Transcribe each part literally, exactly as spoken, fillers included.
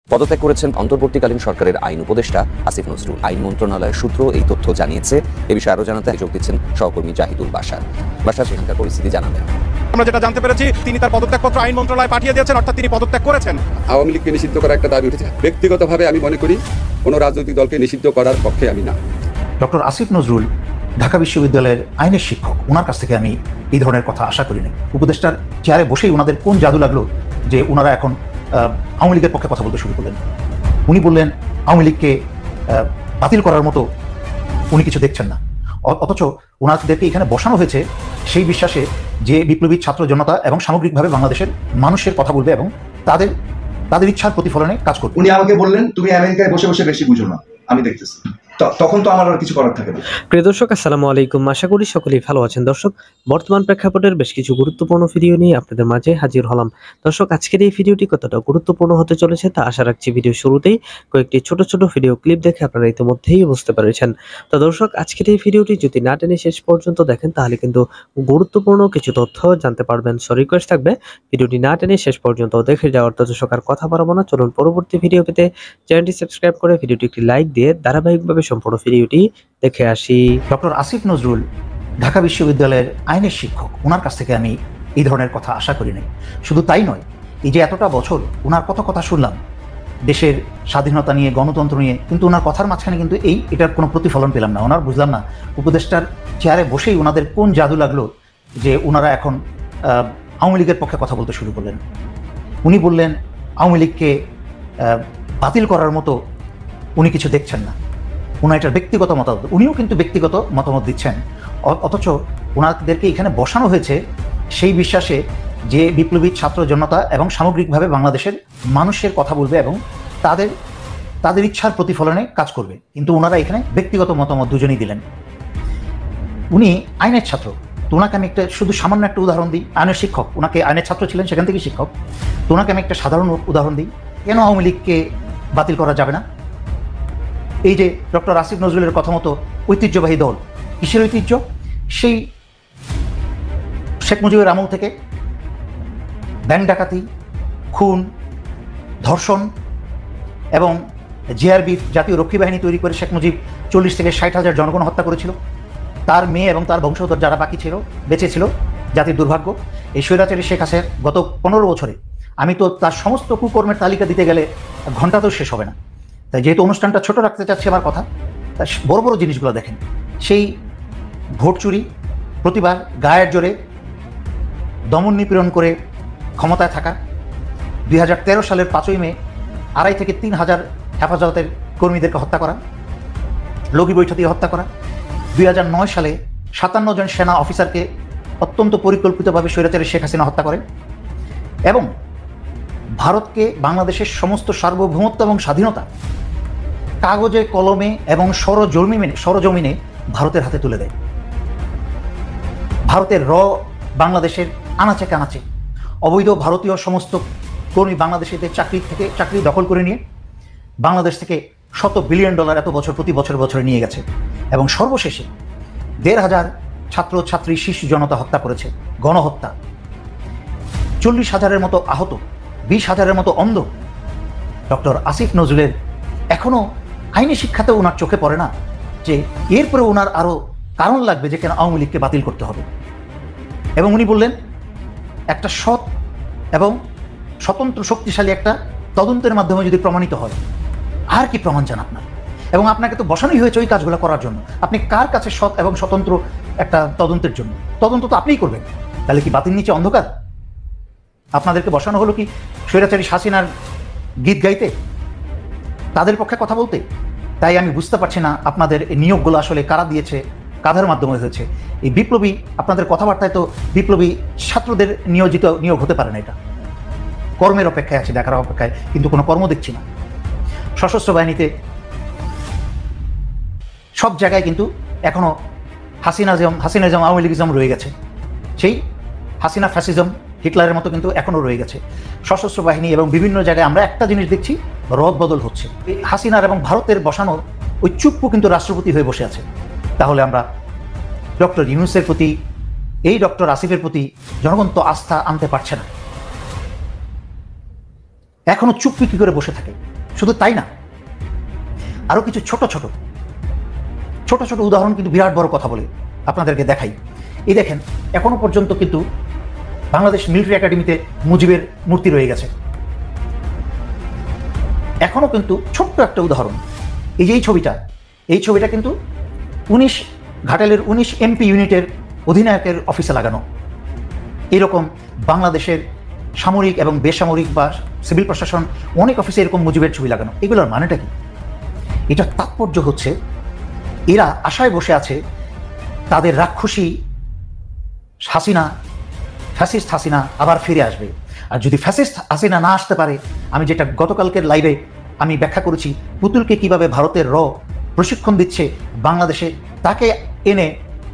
পদত্যাগ করেছেন অন্তর্বর্তীকালীন সরকারের আইন উপদেষ্টা আসিফ নজরুল। আইন মন্ত্রণালয়ের সূত্র এই তথ্য জানিয়েছে। এ বিষয়ে আরো জানাতে যোগ দিচ্ছেন সহকর্মী জাহিদুল বাশার। বাশার সেখানকার পরিস্থিতি জানাবেন। আমরা যেটা জানতে পেরেছি, তিনি তার পদত্যাগপত্র আইন মন্ত্রণালয়ে পাঠিয়ে দিয়েছেন, অর্থাৎ তিনি পদত্যাগ করেছেন। আওয়ামী লীগকে নিষিদ্ধ করার একটা দাবি উঠেছে। ব্যক্তিগতভাবে আমি মনে করি কোনো রাজনৈতিক দলকে নিষিদ্ধ করার পক্ষে আমি না। ডক্টর আসিফ নজরুল ঢাকা বিশ্ববিদ্যালয়ের আইনের শিক্ষক, ওনার কাছ থেকে আমি এই ধরনের কথা আশা করিনি। উপদেষ্টার চেয়ারে বসেই ওনাদের কোন জাদু লাগলো যে ওনারা এখন আওয়ামী লীগের পক্ষে কথা বলতে শুরু করলেন। উনি বললেন আওয়ামী লীগকে বাতিল করার মতো উনি কিছু দেখছেন না, অথচ ওনাদেরকে এখানে বসানো হয়েছে সেই বিশ্বাসে যে বিপ্লবী ছাত্র জনতা এবং সামগ্রিকভাবে বাংলাদেশের মানুষের কথা বলবে এবং তাদের তাদের ইচ্ছার প্রতিফলনে কাজ করবে। উনি আমাকে বললেন তুমি আমেরিকায় বসে বসে বেশি বুঝো না, আমি দেখতেছি। তখন তো আমার আর কিছু করার থাকে না। প্রিয় দর্শক, আসসালামু আলাইকুম। আশা করি সকলেই ভালো আছেন। দর্শক, বর্তমান প্রেক্ষাপটের বেশ কিছু গুরুত্বপূর্ণ ভিডিও নিয়ে আপনাদের মাঝে হাজির হলাম। দর্শক, আজকের এই ভিডিওটি কতটা গুরুত্বপূর্ণ হতে চলেছে তা আশা রাখছি ভিডিও শুরুতেই কয়েকটি ছোট ছোট ভিডিও ক্লিপ দেখে আপনারা ইতিমধ্যেই বুঝতে পেরেছেন। তো দর্শক, আজকের এই ভিডিওটি যদি না টেনে শেষ পর্যন্ত দেখেন তাহলে কিন্তু গুরুত্বপূর্ণ কিছু তথ্য জানতে পারবেন। সো রিকোয়েস্ট থাকবে ভিডিওটি না টেনে শেষ পর্যন্ত দেখে যাওয়ার। তো দর্শক, আর কথা বাড়াবো না, চলুন পরবর্তী ভিডিও পেতে চ্যানেলটি সাবস্ক্রাইব করে ভিডিওটি একটি লাইক দিয়ে ধারাবাহিকভাবে সম্পূর্ণ ভিডিওটি দেখে আসি। ডক্টর আসিফ নজরুল ঢাকা বিশ্ববিদ্যালয়ের আইনের শিক্ষক, ওনার কাছ থেকে আমি এই ধরনের কথা আশা করি নাই। শুধু তাই নয়, এই যে এতটা বছর ওনার কত কথা শুনলাম দেশের স্বাধীনতা নিয়ে, গণতন্ত্র নিয়ে, কিন্তু ওনার কথার মাঝখানে কিন্তু এই এটার কোনো প্রতিফলন পেলাম না। ওনার বুঝলাম না উপদেষ্টার চেয়ারে বসেই ওনাদের কোন জাদু লাগলো যে ওনারা এখন আওয়ামী লীগের পক্ষে কথা বলতে শুরু করলেন। উনি বললেন আওয়ামী লীগকে বাতিল করার মতো উনি কিছু দেখছেন না। ওনার এটার ব্যক্তিগত মতামত, উনিও কিন্তু ব্যক্তিগত মতামত দিচ্ছেন, অথচ ওনাদেরকে এখানে বসানো হয়েছে সেই বিশ্বাসে যে বিপ্লবী ছাত্র জনতা এবং সামগ্রিকভাবে বাংলাদেশের মানুষের কথা বলবে এবং তাদের তাদের ইচ্ছার প্রতিফলনে কাজ করবে। কিন্তু ওনারা এখানে ব্যক্তিগত মতামত দুজনেই দিলেন। উনি আইনের ছাত্র, তো ওনাকে আমি একটা শুধু সামান্য একটা উদাহরণ দিই। আইনের শিক্ষক, ওনাকে আইনের ছাত্র ছিলেন, সেখান থেকে শিক্ষক। তো ওনাকে আমি একটা সাধারণ উদাহরণ দিই, কেন আওয়ামী লীগকে বাতিল করা যাবে না? এই যে ডক্টর আসিফ নজরুলের কথা মতো ঐতিহ্যবাহী দল, কিসের ঐতিহ্য? সেই শেখ মুজিবের আমল থেকে ব্যাংক ডাকাতি, খুন, ধর্ষণ এবং জেআরবি জাতীয় রক্ষী বাহিনী তৈরি করে শেখ মুজিব চল্লিশ থেকে ষাট হাজার জনগণ হত্যা করেছিল। তার মেয়ে এবং তার বংশধর যারা বাকি ছিল, বেঁচে ছিল, জাতির দুর্ভাগ্য। এই স্বৈরাচারী শেখ হাসিনার গত পনেরো বছরে আমি তো তার সমস্ত কুকর্মের তালিকা দিতে গেলে ঘন্টাতেও শেষ হবে না। তাই যেহেতু অনুষ্ঠানটা ছোট রাখতে চাচ্ছি আমার কথা, তাই বড় বড় জিনিসগুলো দেখেন। সেই ভোট চুরি, প্রতিবার গায়ের জোরে দমন নিপীড়ন করে ক্ষমতায় থাকা, দুই হাজার তেরো সালের পাঁচই মে আড়াই থেকে তিন হাজার হেফাজতের কর্মীদেরকে হত্যা করা, লগি বৈঠা দিয়ে হত্যা করা, দুই হাজার নয় সালে সাতান্ন জন সেনা অফিসারকে অত্যন্ত পরিকল্পিতভাবে স্বৈরাচারী শেখ হাসিনা হত্যা করে এবং ভারতকে বাংলাদেশের সমস্ত সার্বভৌমত্ব এবং স্বাধীনতা কাগজে কলমে এবং সরজমিনে সরজমিনে ভারতের হাতে তুলে দেয়। ভারতের র বাংলাদেশের আনাচে কানাচে অবৈধ ভারতীয় সমস্ত কর্মী বাংলাদেশিদের চাকরি থেকে চাকরি দখল করে নিয়ে বাংলাদেশ থেকে শত বিলিয়ন ডলার এত বছর প্রতি বছর বছরে নিয়ে গেছে এবং সর্বশেষে দেড় হাজার ছাত্র ছাত্রী শিশু জনতা হত্যা করেছে, গণহত্যা। চল্লিশ হাজারের মতো আহত, বিশ হাজারের মতো অন্ধ। ডক্টর আসিফ নজরুলের এখনও আইনি শিক্ষাতেও ওনার চোখে পড়ে না যে এরপরে ওনার আরও কারণ লাগবে যে কেন আওয়ামী লীগকে বাতিল করতে হবে। এবং উনি বললেন একটা সৎ এবং স্বতন্ত্র শক্তিশালী একটা তদন্তের মাধ্যমে যদি প্রমাণিত হয়, আর কি প্রমাণ চান আপনার? এবং আপনাকে তো বসানোই হয়েছে ওই কাজগুলো করার জন্য। আপনি কার কাছে সৎ এবং স্বতন্ত্র একটা তদন্তের জন্য? তদন্ত তো আপনিই করবেন। তাহলে কি বাতিল নিচে অন্ধকার? আপনাদেরকে বসানো হলো কি স্বৈরাচারী হাসিনার গীত গাইতে, তাদের পক্ষে কথা বলতে? তাই আমি বুঝতে পারছি না আপনাদের এই নিয়োগগুলো আসলে কারা দিয়েছে, কাদের মাধ্যমে হয়েছে। এই বিপ্লবী আপনাদের কথাবার্তায় তো বিপ্লবী ছাত্রদের নিয়োজিত নিয়োগ হতে পারে না। এটা কর্মের অপেক্ষায় আছে, দেখার অপেক্ষায়, কিন্তু কোনো কর্ম দেখছি না। সশস্ত্র বাহিনীতে সব জায়গায় কিন্তু এখনও হাসিনাজম হাসিনাজম আওয়ামী লীগিজম রয়ে গেছে। সেই হাসিনা ফ্যাসিজম হিটলারের মতো কিন্তু এখনও রয়ে গেছে সশস্ত্র বাহিনী এবং বিভিন্ন জায়গায়। আমরা একটা জিনিস দেখছি, রদ বদল হচ্ছে। হাসিনার এবং ভারতের বসানো ওই চুপ্পু কিন্তু রাষ্ট্রপতি হয়ে বসে আছে। তাহলে আমরা ডক্টর ইউনূসের প্রতি, এই ডক্টর আসিফের প্রতি জনগণ তো আস্থা আনতে পারছে না। এখনো চুপি করে বসে থাকে। শুধু তাই না, আরো কিছু ছোট ছোট ছোট ছোট উদাহরণ কিন্তু বিরাট বড় কথা বলে আপনাদেরকে দেখাই। এই দেখেন, এখনো পর্যন্ত কিন্তু বাংলাদেশ মিলিটারি একাডেমিতে মুজিবের মূর্তি রয়ে গেছে। এখনো কিন্তু ছোট্ট একটা উদাহরণ, এই যে এই ছবিটা, এই ছবিটা কিন্তু উনিশ ঘাটালের উনিশ এমপি ইউনিটের অধিনায়কের অফিসে লাগানো। এরকম বাংলাদেশের সামরিক এবং বেসামরিক বা সিভিল প্রশাসন অনেক অফিসে এরকম মুজিবের ছবি লাগানো। এগুলোর মানেটা কি? এটা তাৎপর্য হচ্ছে এরা আশায় বসে আছে তাদের রাক্ষসী হাসিনা, ফ্যাসিস্ট হাসিনা আবার ফিরে আসবে। আর যদি ফ্যাসিস্ট হাসিনা না আসতে পারে, আমি যেটা গতকালকের লাইভে আমি ব্যাখ্যা করেছি, পুতুলকে কিভাবে ভারতের র প্রশিক্ষণ দিচ্ছে বাংলাদেশে, তাকে এনে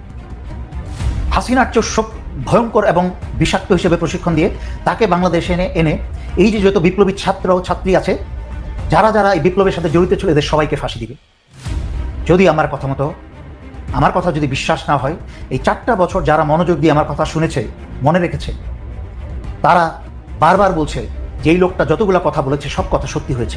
হাসিনার চেয়ে সব ভয়ঙ্কর এবং বিষাক্ত হিসেবে প্রশিক্ষণ দিয়ে তাকে বাংলাদেশে এনে এনে এই যে যত বিপ্লবী ছাত্র ছাত্রী আছে, যারা যারা এই বিপ্লবের সাথে জড়িত ছিল, এদের সবাইকে ফাঁসি দিবে। যদি আমার কথা মতো, আমার কথা যদি বিশ্বাস না হয়, এই চারটা বছর যারা মনোযোগ দিয়ে আমার কথা শুনেছে, মনে রেখেছে, তারা বারবার বলছে যে এই লোকটা যতগুলো কথা বলেছে সব কথা সত্যি হয়েছে।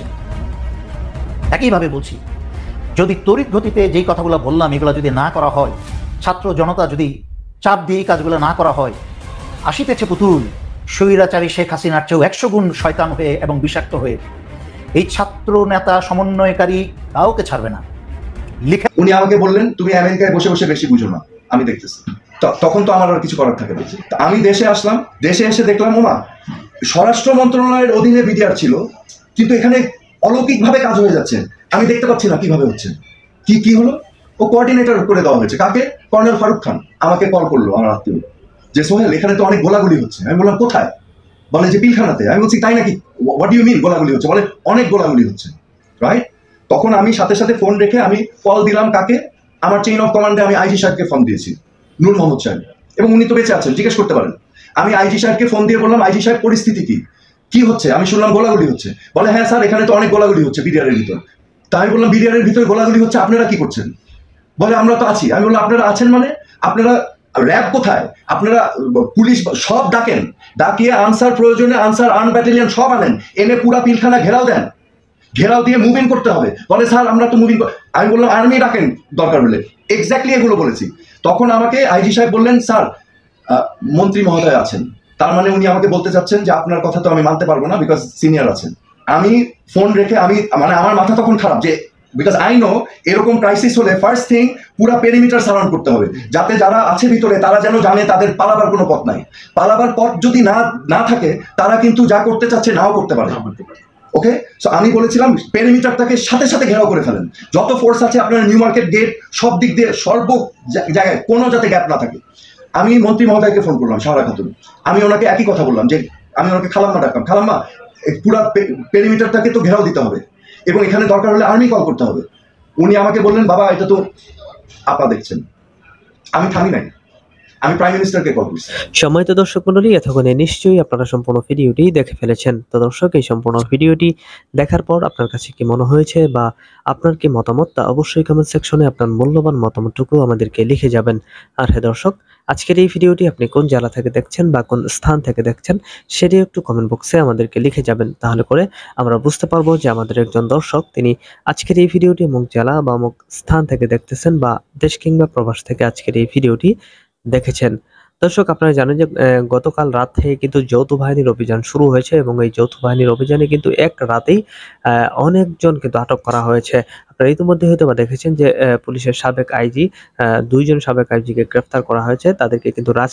একইভাবে বলছি, যদি তড়িৎ গতিতে যেই কথাগুলো বললাম এগুলো যদি না করা হয়, ছাত্র জনতা যদি চাপ দিয়ে এই কাজগুলো না করা হয়, আসিতেছে পুতুল স্বৈরাচারী শেখ হাসিনার চেয়েও একশো গুণ শয়তান হয়ে এবং বিষাক্ত হয়ে। এই ছাত্র নেতা সমন্বয়কারী কাউকে ছাড়বে না। লিখে উনি আমাকে বললেন, তুমি আমেরিকায় বসে বসে বেশি বুঝো না, আমি দেখতেছি। ত- তখন তো আমার আর কিছু করার থাকে না। তা আমি দেশে আসলাম, দেশে এসে দেখলাম ওমা স্বরাষ্ট্র মন্ত্রণালয়ের অধীনে বিডিআর ছিল, কিন্তু এখানে অলৌকিকভাবে কাজ হয়ে যাচ্ছে। আমি দেখতে পাচ্ছি না কিভাবে হচ্ছে। কি কি হলো? ও কোঅর্ডিনেটর করে দেওয়া হয়েছে। কাকে? কর্নেল ফারুক খান আমাকে কল করলো, আমার আত্মীয়, যে সোহেল এখানে তো অনেক গোলাগুলি হচ্ছে। আমি বললাম কোথায়? বলে যে পিলখানাতে। আমি বলছি তাই নাকি? হোয়াট ডু ইউ মিন গোলাগুলি হচ্ছে? বলে অনেক গোলাগুলি হচ্ছে, রাইট? তখন আমি সাথে সাথে ফোন রেখে আমি কল দিলাম কাকে? আমার চেইন অফ কমান্ডে আমি আইজি সাহেবকে ফোন দিয়েছি, নূর মোহাম্মদ সাহেব, এবং উনি তো বেঁচে আছেন, জিজ্ঞেস করতে পারেন। আমি আইজি সাহেবকে ফোন দিয়ে বললাম, আইজি সাহেব পরিস্থিতি কি কি হচ্ছে? আমি শুনলাম গোলাগুলি হচ্ছে। বলে হ্যাঁ স্যার, এখানে তো অনেক গোলাগুলি হচ্ছে বিডিআর এর ভিতর। তাই আমি বললাম বিডিআর এর ভিতরে গোলাগুলি হচ্ছে, আপনারা কি করছেন? বলে আমরা তো আছি। আমি বললাম আপনারা আছেন মানে? আপনারা র্যাব কোথায়? আপনারা পুলিশ সব ডাকেন, ডাকিয়ে আনসার প্রয়োজনে আনসার আর্ন ব্যাটালিয়ন সব আনেন, এনে পুরা পিলখানা ঘেরাও দেন, ঘেরাও দিয়ে মুভিং করতে হবে। বলে স্যার আমরা তো মুভিং। আমি বললাম আর্মি ডাকেন দরকার হলে। এক্স্যাক্টলি এগুলো বলেছি। তখন আমাকে আইজি সাহেব বললেন, স্যার মন্ত্রী মহোদয় আছেন, তার মানে উনি আমাকে বলতে চাচ্ছেন যে আপনার কথা তো আমি মানতে পারবো না, বিকজ সিনিয়র আছেন। আমি ফোন রেখে আমি মানে আমার মাথা তখন খারাপ, যে বিকজ আই নো এরকম ক্রাইসিস হলে ফার্স্ট থিং পুরা পেরিমিটার সারাউন্ড করতে হবে, যাতে যারা আছে ভিতরে তারা যেন জানে তাদের পালাবার কোনো পথ নাই। পালাবার পথ যদি না না থাকে, তারা কিন্তু যা করতে চাচ্ছে নাও করতে পারে। ওকে, সো আমি বলেছিলাম পেরিমিটারটাকে সাথে সাথে ঘেরাও করে ফেলেন, যত ফোর্স আছে আপনার নিউ মার্কেট গেট সব দিক দিয়ে সর্ব জায়গায় কোনো যাতে গ্যাপ না থাকে। আমি মন্ত্রী মহোদয়কে ফোন করলাম, সারা খাতুন। আমি ওনাকে একই কথা বললাম, যে আমি ওনাকে খালাম্মা ডাকলাম, খালাম্মা পুরা পেরিমিটারটাকে তো ঘেরাও দিতে হবে, এবং এখানে দরকার হলে আর্মি কল করতে হবে। উনি আমাকে বললেন, বাবা এটা তো আপা দেখছেন। আমি থামি নাই, আমি প্রাইম মিনিস্টারকে কল করছি। সম্মানিত দর্শক মণ্ডলী, এতক্ষণে নিশ্চয়ই আপনারা সম্পূর্ণ ভিডিওটি দেখে ফেলেছেন। তো দর্শক, এই সম্পূর্ণ ভিডিওটি দেখার পর আপনার কাছে কি মনে হয়েছে বা আপনার কি মতামত, তা অবশ্যই কমেন্ট সেকশনে আপনার মূল্যবান মতামতটুকু আমাদেরকে লিখে যাবেন। আর হ্যাঁ দর্শক, আজকের এই ভিডিওটি আপনি কোন জেলা থেকে দেখছেন বা কোন স্থান থেকে দেখছেন সেটি একটু কমেন্ট বক্সে আমাদেরকে লিখে যাবেন, তাহলে করে আমরা বুঝতে পারবো যে আমাদের একজন দর্শক তিনি আজকের এই ভিডিওটি অমুক জেলা বা অমুক স্থান থেকে দেখতেছেন, বা দেশ কিংবা প্রবাস থেকে আজকের এই ভিডিওটি দেখেছেন। দর্শক, আপনারা জানেন যে গতকাল রাত থেকে কিন্তু যৌথ বাহিনীর অভিযান শুরু হয়েছে, এবং এই যৌথ বাহিনীর অভিযানে কিন্তু এক রাতেই অনেকজন কিন্তু আটক করা হয়েছে। আপনারা ইতিমধ্যে হয়তো বা দেখেছেন যে পুলিশের সাবেক আইজি, দুইজন সাবেক আইজিকে গ্রেফতার করা হয়েছে। তাদেরকে কিন্তু রাজ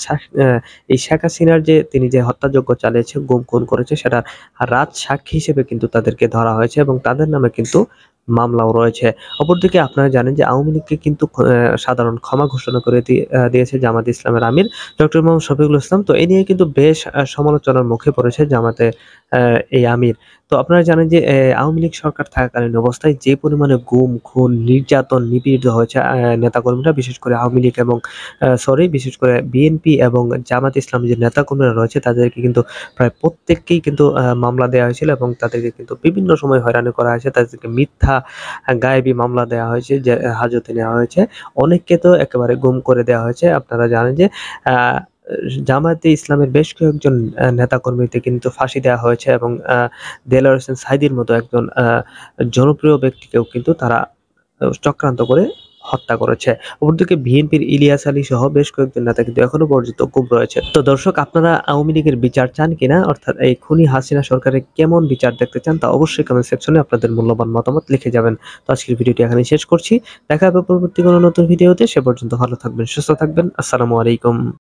এই শেখ হাসিনার যে তিনি যে হত্যাযজ্ঞ চালিয়েছে, গুম খুন করেছে, সেটা রাজ সাক্ষী হিসেবে কিন্তু তাদেরকে ধরা হয়েছে, এবং তাদের নামে কিন্তু মামলাও রয়েছে। অপরদিকে আপনারা জানেন যে আওয়ামী লীগকে কিন্তু সাধারণ ক্ষমা ঘোষণা করে দিয়েছে জামাতে ইসলামের আমির ডক্টর মোহাম্মদ শফিকুল ইসলাম। তো এই নিয়ে কিন্তু বেশ সমালোচনার মুখে পড়েছে জামাতে এই আমির। তো আপনারা জানেন যে আওয়ামী লীগ সরকার থাকাকালীন অবস্থায় যে পরিমাণে গুম খুন নির্যাতন নিপীড়িত হয়েছে নেতাকর্মীরা, বিশেষ করে আওয়ামী লীগ এবং সরি বিশেষ করে বিএনপি এবং জামাত ইসলাম যে নেতাকর্মীরা রয়েছে, তাদেরকে কিন্তু প্রায় প্রত্যেককেই কিন্তু মামলা দেওয়া হয়েছিল, এবং তাদেরকে কিন্তু বিভিন্ন সময় হয়রানি করা হয়েছে। তাদেরকে মিথ্যা গায়েবী মামলা দেওয়া হয়েছে, যে হাজতে নেওয়া হয়েছে। অনেককে তো একেবারে গুম করে দেওয়া হয়েছে। আপনারা জানেন যে জামায়াতে ইসলামের বেশ কয়েকজন আহ, নেতাকর্মীকে কিন্তু ফাঁসি দেওয়া হয়েছে এবং আহ, দেলোয়ার হোসেন সাঈদীর মতো একজন আহ, জনপ্রিয় ব্যক্তিকেও কিন্তু তারা আহ, চক্রান্ত করে হত্যা করেছে। অপরদিকে বিএনপির ইলিয়াস আলী সহ বেশ কয়েকজন নেতা কিন্তু এখনো পর্যন্ত গুম রয়েছে। তো দর্শক, আপনারা আওয়ামী লীগের বিচার চান কিনা, অর্থাৎ এই খুনি হাসিনা সরকারের কেমন বিচার দেখতে চান, তা অবশ্যই কমেন্ট সেকশনে আপনাদের মূল্যবান মতামত লিখে যাবেন। তো আজকের ভিডিওটি এখানে শেষ করছি। দেখা হবে পরবর্তী কোনো নতুন ভিডিওতে। সে পর্যন্ত ভালো থাকবেন, সুস্থ থাকবেন। আসসালামু আলাইকুম।